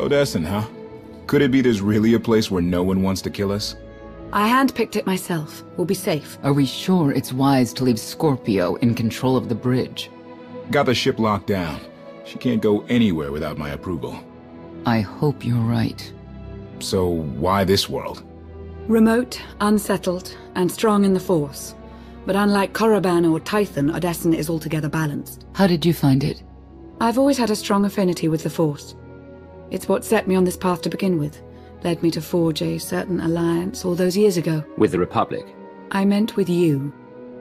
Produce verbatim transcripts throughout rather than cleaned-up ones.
Odessen, huh? Could it be there's really a place where no one wants to kill us? I handpicked it myself. We'll be safe. Are we sure it's wise to leave Scorpio in control of the bridge? Got the ship locked down. She can't go anywhere without my approval. I hope you're right. So why this world? Remote, unsettled, and strong in the Force. But unlike Korriban or Tython, Odessen is altogether balanced. How did you find it? I've always had a strong affinity with the Force. It's what set me on this path to begin with. Led me to forge a certain alliance all those years ago. With the Republic? I meant with you.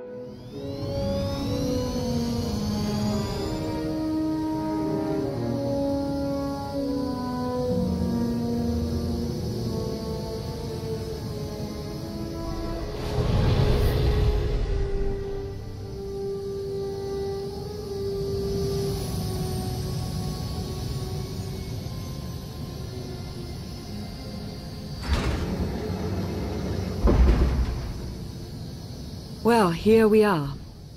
Well, here we are.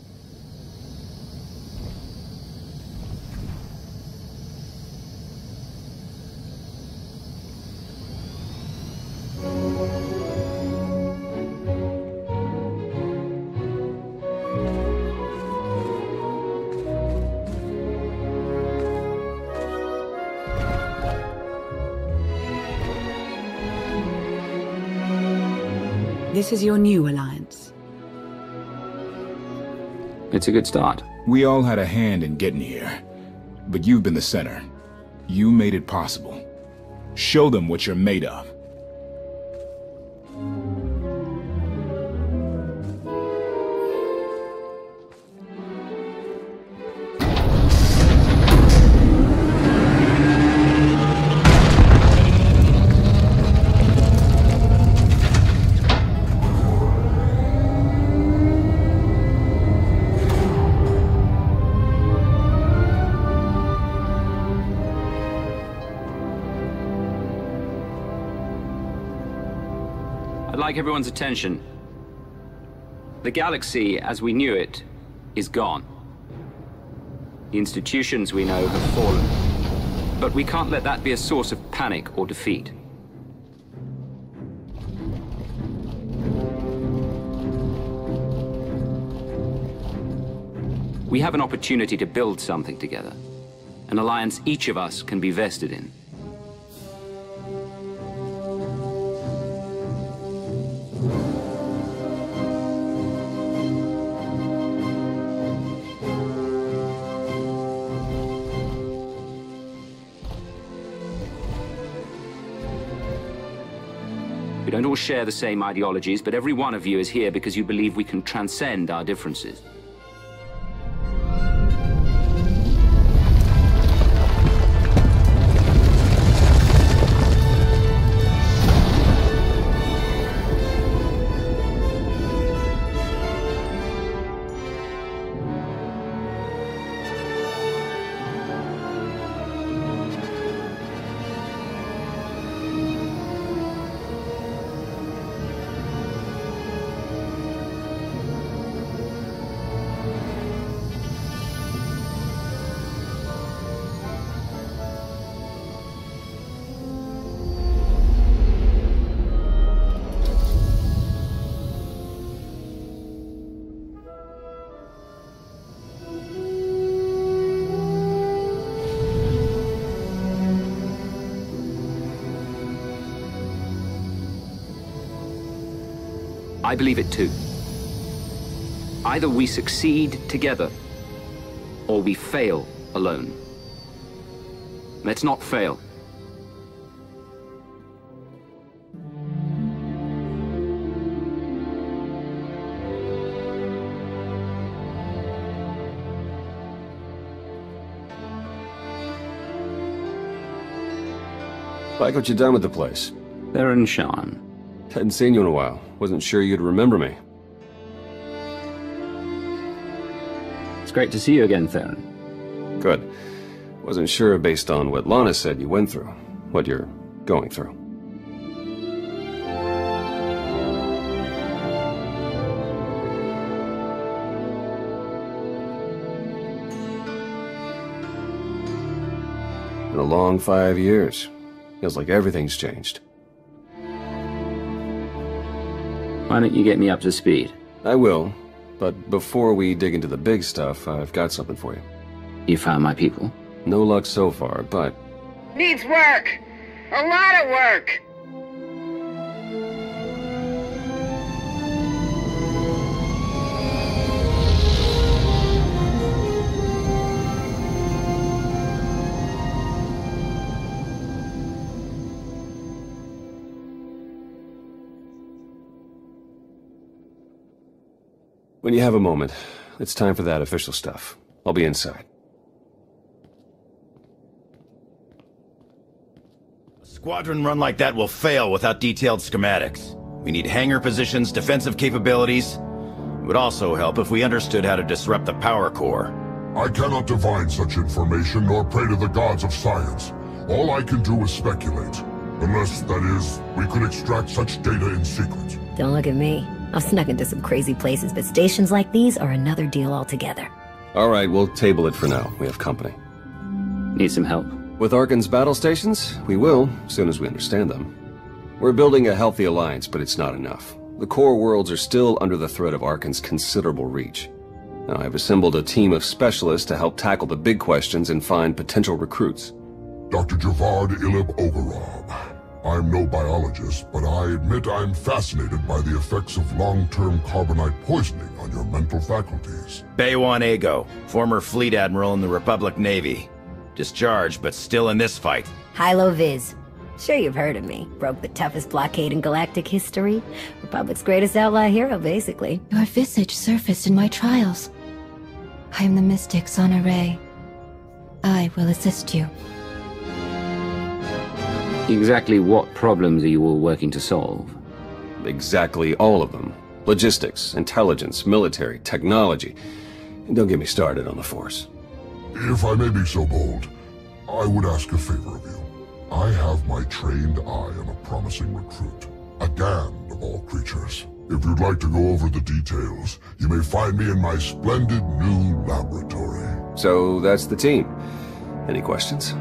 This is your new alliance. It's a good start. We all had a hand in getting here, but you've been the center. You made it possible. Show them what you're made of. I'd like everyone's attention. The galaxy, as we knew it, is gone. The institutions we know have fallen. But we can't let that be a source of panic or defeat. We have an opportunity to build something together. An alliance each of us can be vested in. We don't all share the same ideologies, but every one of you is here because you believe we can transcend our differences. I believe it too. Either we succeed together, or we fail alone. Let's not fail. Like what you done with the place. Theron Shan. Hadn't seen you in a while. Wasn't sure you'd remember me. It's great to see you again, Theron. Good. Wasn't sure based on what Lana said you went through. What you're going through. Been a long five years. Feels like everything's changed. Why don't you get me up to speed? I will, but before we dig into the big stuff, I've got something for you. You found my people? No luck so far, but... Needs work! A lot of work! When you have a moment, it's time for that official stuff. I'll be inside. A squadron run like that will fail without detailed schematics. We need hangar positions, defensive capabilities. It would also help if we understood how to disrupt the power core. I cannot divine such information nor pray to the gods of science. All I can do is speculate. Unless, that is, we could extract such data in secret. Don't look at me. I've snuck into some crazy places, but stations like these are another deal altogether. Alright, we'll table it for now. We have company. Need some help? With Arcann's battle stations? We will, as soon as we understand them. We're building a healthy alliance, but it's not enough. The core worlds are still under the threat of Arcann's considerable reach. Now, I've assembled a team of specialists to help tackle the big questions and find potential recruits. Doctor Javad Ilib Ogorov. I'm no biologist, but I admit I'm fascinated by the effects of long-term carbonite poisoning on your mental faculties. Baywan Ego, former fleet admiral in the Republic Navy. Discharged, but still in this fight. Hilo Viz. Sure you've heard of me. Broke the toughest blockade in galactic history. Republic's greatest outlaw hero, basically. Your visage surfaced in my trials. I am the mystic Zana Ray. I will assist you. Exactly what problems are you all working to solve? Exactly all of them. Logistics, intelligence, military, technology. And don't get me started on the Force. If I may be so bold, I would ask a favor of you. I have my trained eye on a promising recruit. A Gand of all creatures. If you'd like to go over the details, you may find me in my splendid new laboratory. So that's the team. Any questions?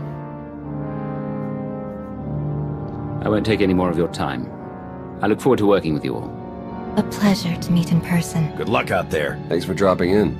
I won't take any more of your time. I look forward to working with you all. A pleasure to meet in person. Good luck out there. Thanks for dropping in.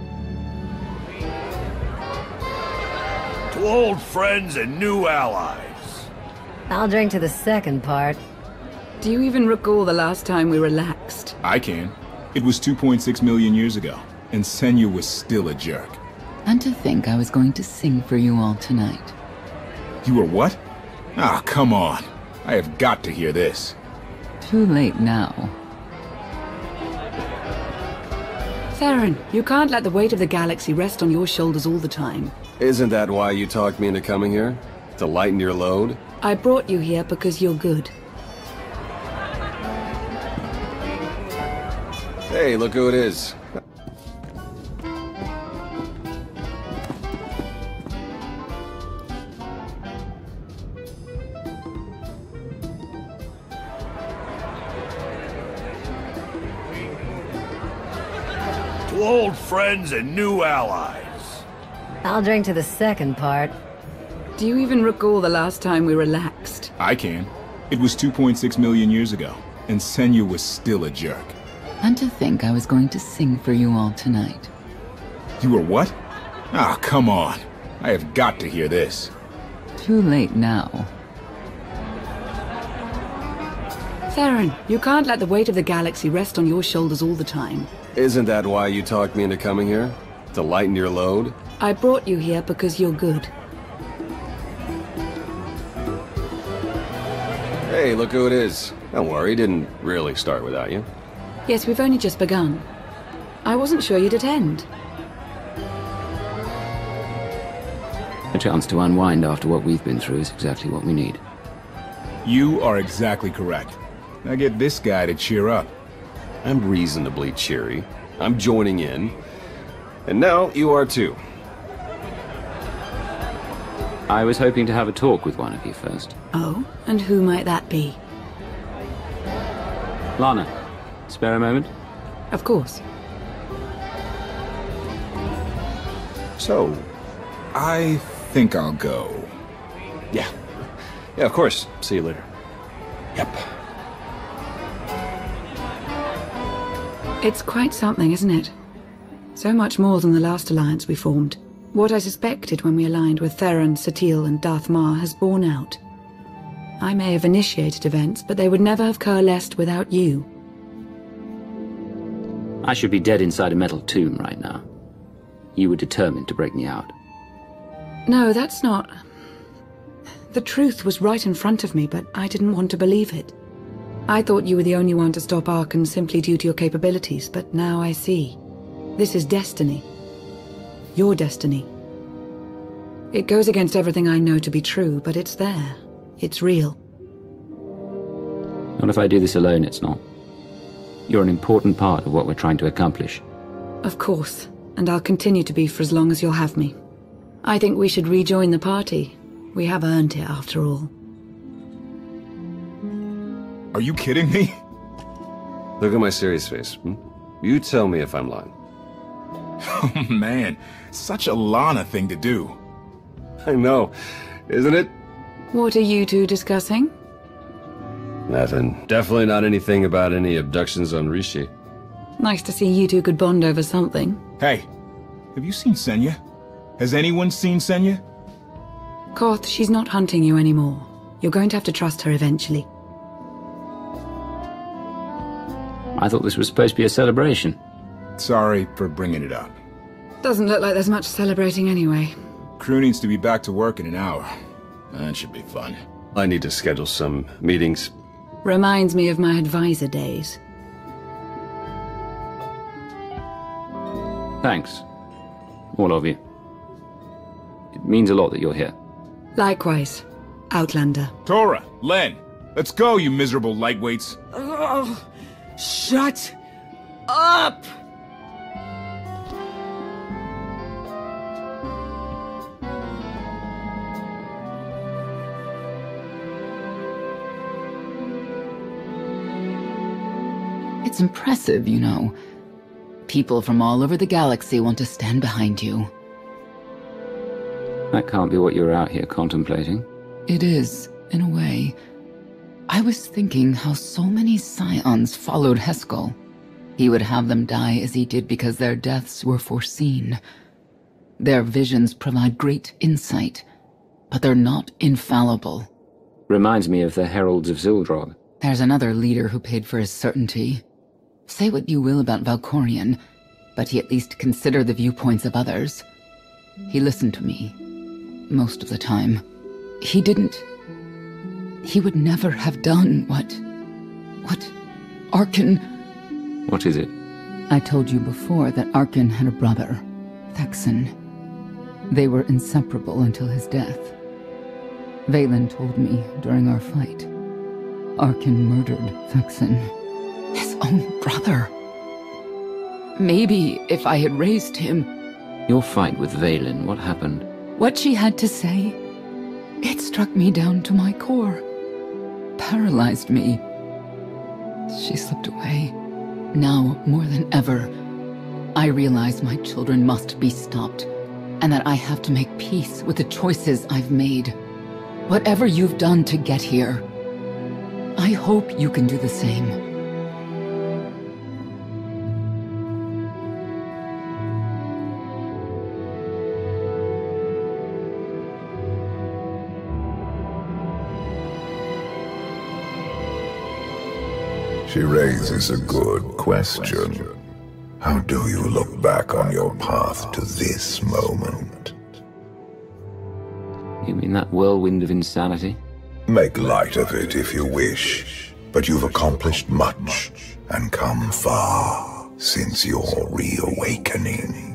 To old friends and new allies. I'll drink to the second part. Do you even recall the last time we relaxed? I can. It was two point six million years ago, and Senya was still a jerk. And to think I was going to sing for you all tonight. You were what? Ah, come on. I have got to hear this. Too late now. Theron, you can't let the weight of the galaxy rest on your shoulders all the time. Isn't that why you talked me into coming here? To lighten your load? I brought you here because you're good. Hey, look who it is. To old friends and new allies. I'll drink to the second part. Do you even recall the last time we relaxed? I can. It was two point six million years ago, and Senya was still a jerk. And to think I was going to sing for you all tonight. You were what? Ah, come on. I have got to hear this. Too late now. Theron, you can't let the weight of the galaxy rest on your shoulders all the time. Isn't that why you talked me into coming here? To lighten your load? I brought you here because you're good. Hey, look who it is. Don't worry, didn't really start without you. Yes, we've only just begun. I wasn't sure you'd attend. A chance to unwind after what we've been through is exactly what we need. You are exactly correct. Now get this guy to cheer up. I'm reasonably cheery. I'm joining in. And now you are too. I was hoping to have a talk with one of you first. Oh? And who might that be? Lana, spare a moment? Of course. So, I think I'll go. Yeah. Yeah, of course. See you later. Yep. It's quite something, isn't it? So much more than the last alliance we formed. What I suspected when we aligned with Theron, Satil, and Darth Mar has borne out. I may have initiated events, but they would never have coalesced without you. I should be dead inside a metal tomb right now. You were determined to break me out. No, that's not... The truth was right in front of me, but I didn't want to believe it. I thought you were the only one to stop Arcann simply due to your capabilities, but now I see. This is destiny. Your destiny. It goes against everything I know to be true, but it's there. It's real. Not if I do this alone, it's not. You're an important part of what we're trying to accomplish. Of course, and I'll continue to be for as long as you'll have me. I think we should rejoin the party. We have earned it, after all. Are you kidding me? Look at my serious face. Hmm? You tell me if I'm lying. Oh man, such a Lana thing to do. I know, isn't it? What are you two discussing? Nothing. Definitely not anything about any abductions on Rishi. Nice to see you two could bond over something. Hey, have you seen Senya? Has anyone seen Senya? Koth, she's not hunting you anymore. You're going to have to trust her eventually. I thought this was supposed to be a celebration. Sorry for bringing it up. Doesn't look like there's much celebrating anyway. Crew needs to be back to work in an hour. That should be fun. I need to schedule some meetings. Reminds me of my advisor days. Thanks. All of you. It means a lot that you're here. Likewise, Outlander. Tora, Len, let's go, you miserable lightweights. Oh, shut up! It's impressive, you know. People from all over the galaxy want to stand behind you. That can't be what you're out here contemplating. It is, in a way. I was thinking how so many Scions followed Heskel. He would have them die as he did because their deaths were foreseen. Their visions provide great insight, but they're not infallible. Reminds me of the Heralds of Zildrog. There's another leader who paid for his certainty. Say what you will about Valkorion, but he at least considered the viewpoints of others. He listened to me. Most of the time. He didn't... He would never have done what... What... Arcann... What is it? I told you before that Arcann had a brother, Thexan. They were inseparable until his death. Vaylin told me during our fight. Arcann murdered Thexan. His own brother. Maybe if I had raised him... Your fight with Vaylin, what happened? What she had to say, it struck me down to my core. Paralyzed me. She slipped away. Now, more than ever, I realize my children must be stopped, and that I have to make peace with the choices I've made. Whatever you've done to get here, I hope you can do the same. She raises a good question. How do you look back on your path to this moment? You mean that whirlwind of insanity? Make light of it if you wish, but you've accomplished much and come far since your reawakening.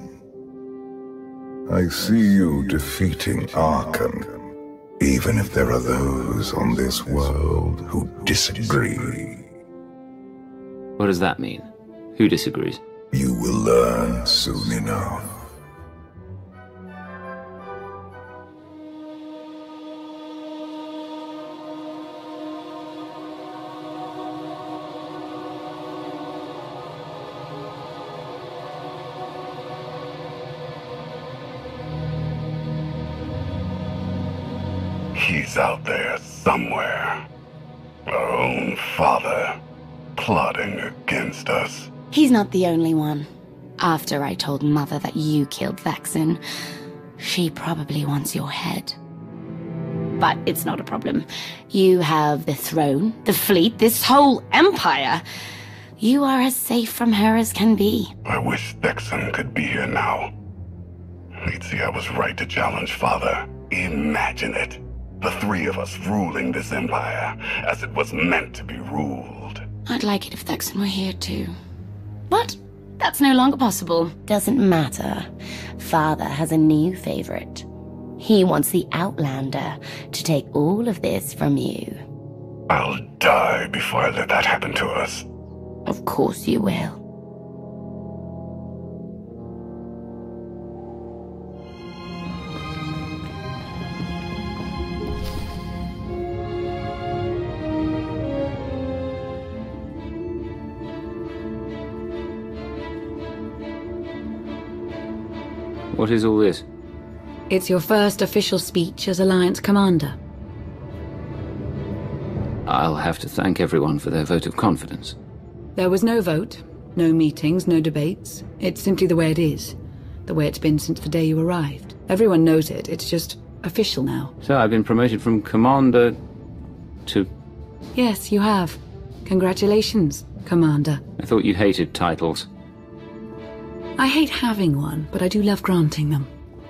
I see you defeating Arcann, even if there are those on this world who disagree. What does that mean? Who disagrees? You will learn soon enough. He's out there somewhere. Our own father, plotting against us. He's not the only one. After I told Mother that you killed Vexen, she probably wants your head. But it's not a problem. You have the throne, the fleet, this whole empire. You are as safe from her as can be. I wish Vexen could be here now. He'd see I was right to challenge Father. Imagine it. The three of us ruling this empire as it was meant to be ruled. I'd like it if Vexen were here too. But that's no longer possible. Doesn't matter. Father has a new favorite. He wants the Outlander to take all of this from you. I'll die before I let that happen to us. Of course you will. What is all this? It's your first official speech as Alliance Commander. I'll have to thank everyone for their vote of confidence. There was no vote, no meetings, no debates. It's simply the way it is. The way it's been since the day you arrived. Everyone knows it, it's just official now. So I've been promoted from Commander to... Yes, you have. Congratulations, Commander. I thought you hated titles. I hate having one, but I do love granting them.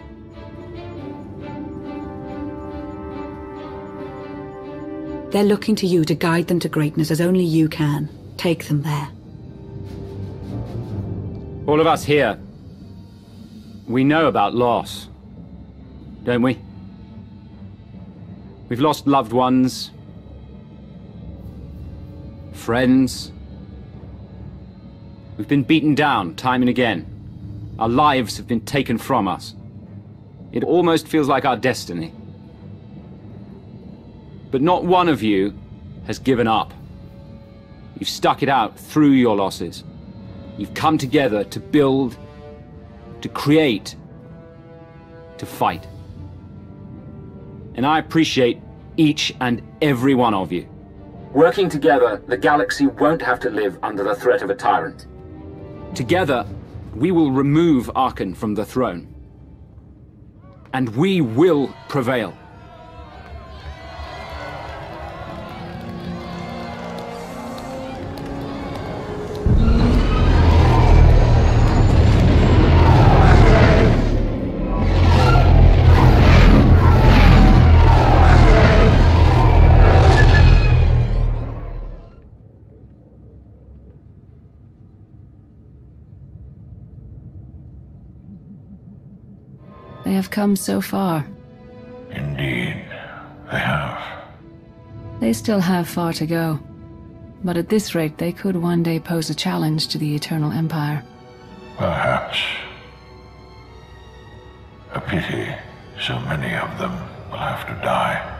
They're looking to you to guide them to greatness as only you can. Take them there. All of us here, we know about loss, don't we? We've lost loved ones, friends. We've been beaten down time and again. Our lives have been taken from us. It almost feels like our destiny. But not one of you has given up. You've stuck it out through your losses. You've come together to build, to create, to fight. And I appreciate each and every one of you. Working together, the galaxy won't have to live under the threat of a tyrant. Together, we will remove Arcann from the throne. And we will prevail. They have come so far. Indeed, they have. They still have far to go. But at this rate, they could one day pose a challenge to the Eternal Empire. Perhaps. A pity so many of them will have to die.